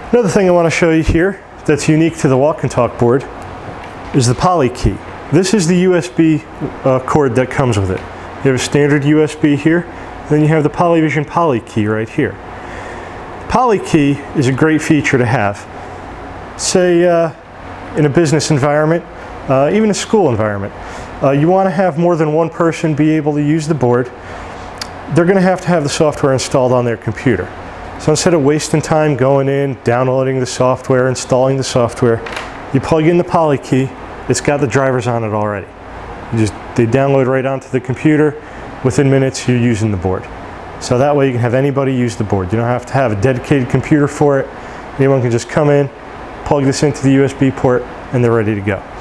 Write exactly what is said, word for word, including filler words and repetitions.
Another thing I want to show you here that's unique to the Walk and Talk board is the Poly Key. This is the U S B uh, cord that comes with it. You have a standard U S B here, then you have the Polyvision Poly Key right here. Poly Key is a great feature to have. Say uh, in a business environment, uh, even a school environment, uh, you want to have more than one person be able to use the board. They're going to have to have the software installed on their computer. So instead of wasting time going in, downloading the software, installing the software, you plug in the Poly Key. It's got the drivers on it already. You just, they download right onto the computer. Within minutes, you're using the board. So that way you can have anybody use the board. You don't have to have a dedicated computer for it. Anyone can just come in, plug this into the U S B port, and they're ready to go.